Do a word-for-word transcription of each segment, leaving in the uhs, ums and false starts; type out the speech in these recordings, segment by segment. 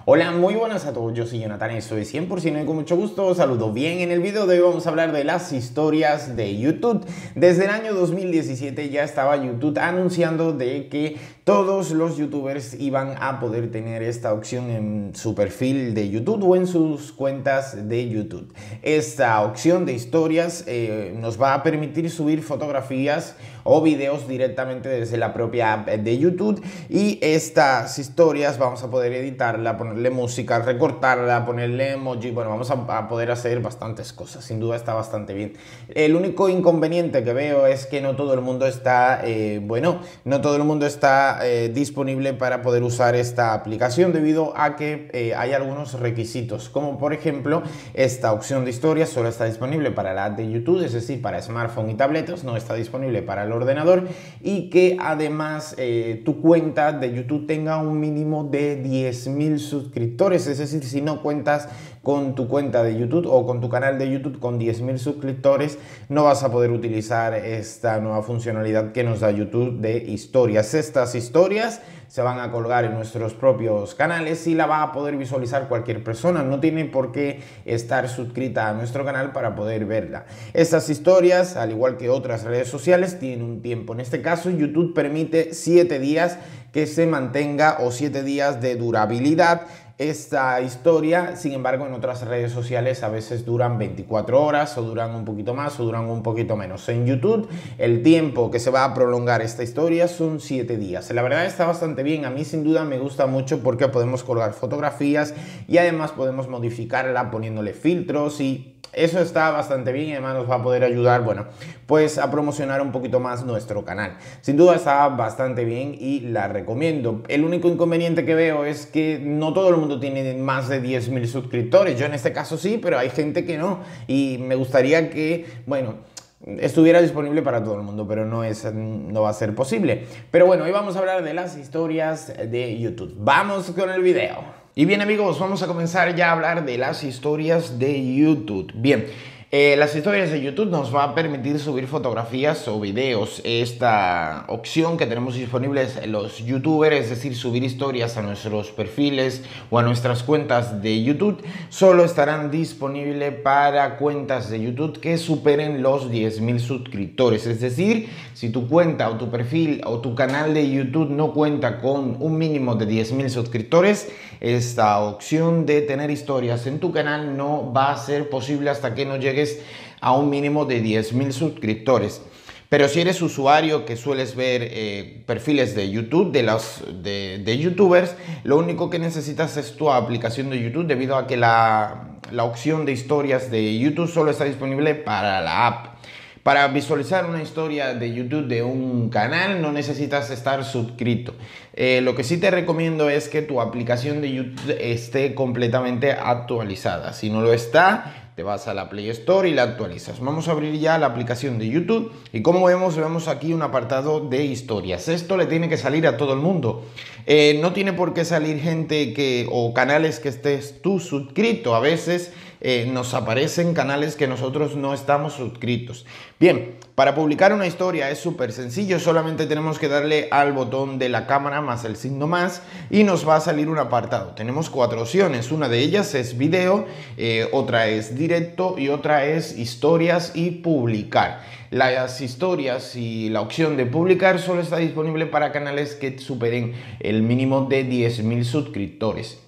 Hola, muy buenas a todos, yo soy Jonathan y soy cien por ciento y con mucho gusto os saludo. Bien, en el video de hoy vamos a hablar de las historias de YouTube. Desde el año dos mil diecisiete ya estaba YouTube anunciando de que todos los youtubers iban a poder tener esta opción en su perfil de YouTube o en sus cuentas de YouTube. Esta opción de historias eh, nos va a permitir subir fotografías o videos directamente desde la propia app de YouTube, y estas historias vamos a poder editarla, ponerle música, recortarla, ponerle emoji. Bueno, vamos a, a poder hacer bastantes cosas. Sin duda está bastante bien. El único inconveniente que veo es que no todo el mundo está, eh, bueno, no todo el mundo está eh, disponible para poder usar esta aplicación, debido a que eh, hay algunos requisitos, como por ejemplo esta opción de historias solo está disponible para la app de YouTube, es decir, para smartphone y tabletas, no está disponible para el ordenador, y que además eh, tu cuenta de YouTube tenga un mínimo de diez mil suscriptores. Es decir, si no cuentas con tu cuenta de YouTube o con tu canal de YouTube con diez mil suscriptores, no vas a poder utilizar esta nueva funcionalidad que nos da YouTube de historias. Estas historias se van a colgar en nuestros propios canales y la va a poder visualizar cualquier persona. No tiene por qué estar suscrita a nuestro canal para poder verla. Estas historias, al igual que otras redes sociales, tienen un tiempo. En este caso, YouTube permite siete días que se mantenga, o siete días de durabilidad, esta historia. Sin embargo, en otras redes sociales a veces duran veinticuatro horas, o duran un poquito más, o duran un poquito menos. En YouTube el tiempo que se va a prolongar esta historia son siete días. La verdad está bastante bien. A mí sin duda me gusta mucho porque podemos colgar fotografías y además podemos modificarla poniéndole filtros, y eso está bastante bien, y además nos va a poder ayudar, bueno, pues a promocionar un poquito más nuestro canal. Sin duda está bastante bien y la recomiendo. El único inconveniente que veo es que no todo el mundo tiene más de diez mil suscriptores. Yo en este caso sí, pero hay gente que no, y me gustaría que, bueno, estuviera disponible para todo el mundo, pero no, es, no va a ser posible. Pero bueno, hoy vamos a hablar de las historias de YouTube. Vamos con el video. Y bien, amigos, vamos a comenzar ya a hablar de las historias de YouTube. Bien, eh, las historias de YouTube nos va a permitir subir fotografías o videos. Esta opción que tenemos disponibles los youtubers, es decir, subir historias a nuestros perfiles o a nuestras cuentas de YouTube, solo estarán disponibles para cuentas de YouTube que superen los diez mil suscriptores. Es decir, si tu cuenta o tu perfil o tu canal de YouTube no cuenta con un mínimo de diez mil suscriptores, esta opción de tener historias en tu canal no va a ser posible hasta que no llegues a un mínimo de diez mil suscriptores. Pero si eres usuario que sueles ver eh, perfiles de YouTube, de, los, de, de youtubers, lo único que necesitas es tu aplicación de YouTube, debido a que la, la opción de historias de YouTube solo está disponible para la app. Para visualizar una historia de YouTube de un canal no necesitas estar suscrito. Eh, lo que sí te recomiendo es que tu aplicación de YouTube esté completamente actualizada. Si no lo está, te vas a la Play Store y la actualizas. Vamos a abrir ya la aplicación de YouTube, y como vemos, vemos aquí un apartado de historias. Esto le tiene que salir a todo el mundo. Eh, no tiene por qué salir gente que, o canales que estés tú suscrito. A veces eh, nos aparecen canales que nosotros no estamos suscritos. Bien, para publicar una historia es súper sencillo. Solamente tenemos que darle al botón de la cámara más el signo más y nos va a salir un apartado. Tenemos cuatro opciones. Una de ellas es video, eh, otra es directo y otra es historias y publicar. Las historias y la opción de publicar solo está disponible para canales que superen el mínimo de diez mil suscriptores.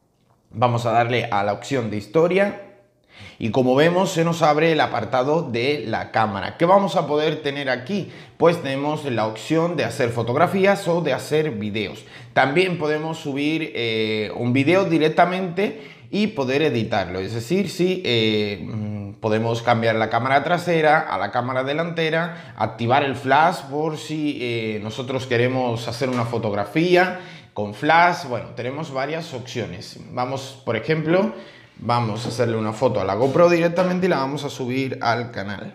Vamos a darle a la opción de historia. Y como vemos, se nos abre el apartado de la cámara. ¿Qué vamos a poder tener aquí? Pues tenemos la opción de hacer fotografías o de hacer videos. También podemos subir eh, un video directamente y poder editarlo. Es decir, si eh, podemos cambiar la cámara trasera a la cámara delantera, activar el flash por si eh, nosotros queremos hacer una fotografía con flash. Bueno, tenemos varias opciones. Vamos, por ejemplo, vamos a hacerle una foto a la GoPro directamente y la vamos a subir al canal.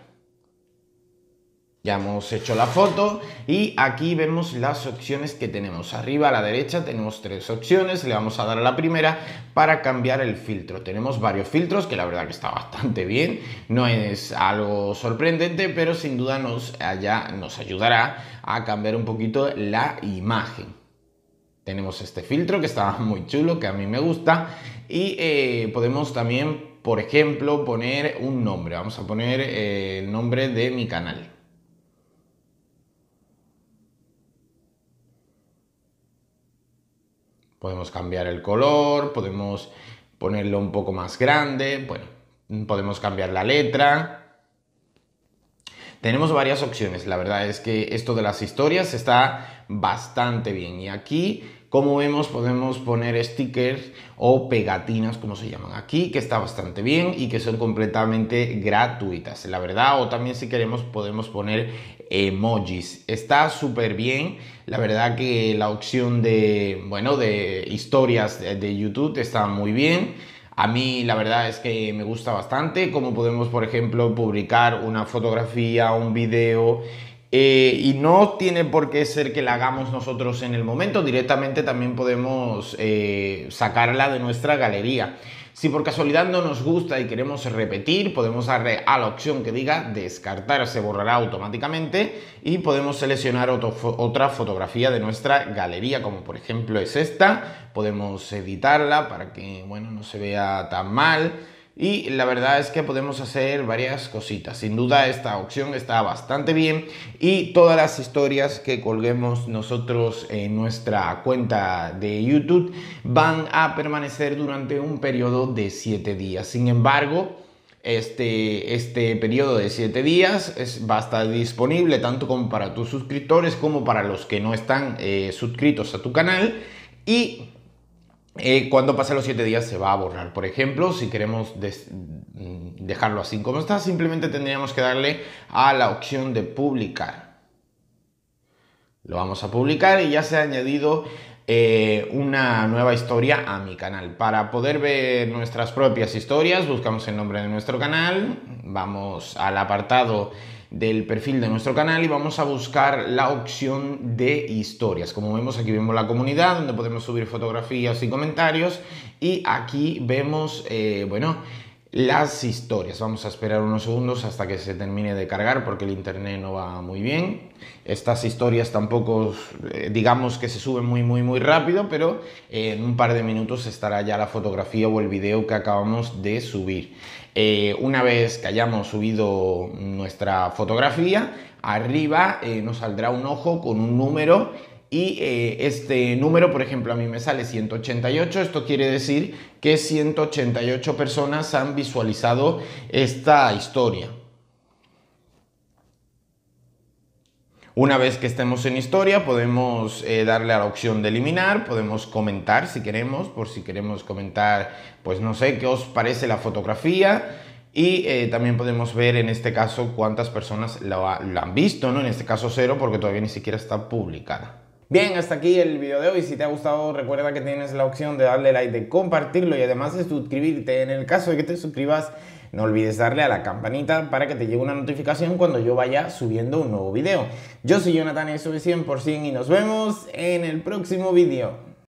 Ya hemos hecho la foto y aquí vemos las opciones que tenemos. Arriba a la derecha tenemos tres opciones. Le vamos a dar a la primera para cambiar el filtro. Tenemos varios filtros que la verdad que está bastante bien. No es algo sorprendente, pero sin duda nos, allá, nos ayudará a cambiar un poquito la imagen. Tenemos este filtro que está muy chulo, que a mí me gusta. Y eh, podemos también, por ejemplo, poner un nombre. Vamos a poner eh, el nombre de mi canal. Podemos cambiar el color, podemos ponerlo un poco más grande, bueno, podemos cambiar la letra. Tenemos varias opciones, la verdad es que esto de las historias está bastante bien. Y aquí, como vemos, podemos poner stickers o pegatinas, como se llaman aquí, que está bastante bien y que son completamente gratuitas, la verdad. O también, si queremos, podemos poner emojis. Está súper bien. La verdad que la opción de, bueno, de historias de YouTube está muy bien. A mí la verdad es que me gusta bastante, como podemos, por ejemplo, publicar una fotografía, un video, eh, y no tiene por qué ser que la hagamos nosotros en el momento, directamente también podemos eh, sacarla de nuestra galería. Si por casualidad no nos gusta y queremos repetir, podemos darle a la opción que diga descartar, se borrará automáticamente y podemos seleccionar otro, otra fotografía de nuestra galería, como por ejemplo es esta. Podemos editarla para que, bueno, no se vea tan mal. Y la verdad es que podemos hacer varias cositas. Sin duda esta opción está bastante bien y todas las historias que colguemos nosotros en nuestra cuenta de YouTube van a permanecer durante un periodo de siete días. Sin embargo, Este, este periodo de siete días es, va a estar disponible tanto como para tus suscriptores como para los que no están eh, suscritos a tu canal. Y Eh, cuando pasen los siete días se va a borrar. Por ejemplo, si queremos dejarlo así como está, simplemente tendríamos que darle a la opción de publicar. Lo vamos a publicar y ya se ha añadido eh, una nueva historia a mi canal. Para poder ver nuestras propias historias, buscamos el nombre de nuestro canal, vamos al apartado del perfil de nuestro canal y vamos a buscar la opción de historias. Como vemos, aquí vemos la comunidad donde podemos subir fotografías y comentarios, y aquí vemos, eh, bueno, las historias. Vamos a esperar unos segundos hasta que se termine de cargar porque el internet no va muy bien. Estas historias tampoco, eh, digamos que se suben muy muy muy rápido, pero eh, en un par de minutos estará ya la fotografía o el video que acabamos de subir. Eh, una vez que hayamos subido nuestra fotografía, arriba eh, nos saldrá un ojo con un número. Y eh, este número, por ejemplo, a mí me sale ciento ochenta y ocho. Esto quiere decir que ciento ochenta y ocho personas han visualizado esta historia. Una vez que estemos en historia, podemos eh, darle a la opción de eliminar, podemos comentar si queremos, por si queremos comentar, pues no sé, qué os parece la fotografía. Y eh, también podemos ver en este caso cuántas personas lo, ha, lo han visto, ¿no? En este caso cero, porque todavía ni siquiera está publicada. Bien, hasta aquí el vídeo de hoy. Si te ha gustado, recuerda que tienes la opción de darle like, de compartirlo y además de suscribirte. En el caso de que te suscribas, no olvides darle a la campanita para que te llegue una notificación cuando yo vaya subiendo un nuevo video. Yo soy Jonathan, eso es cien por cien y nos vemos en el próximo vídeo.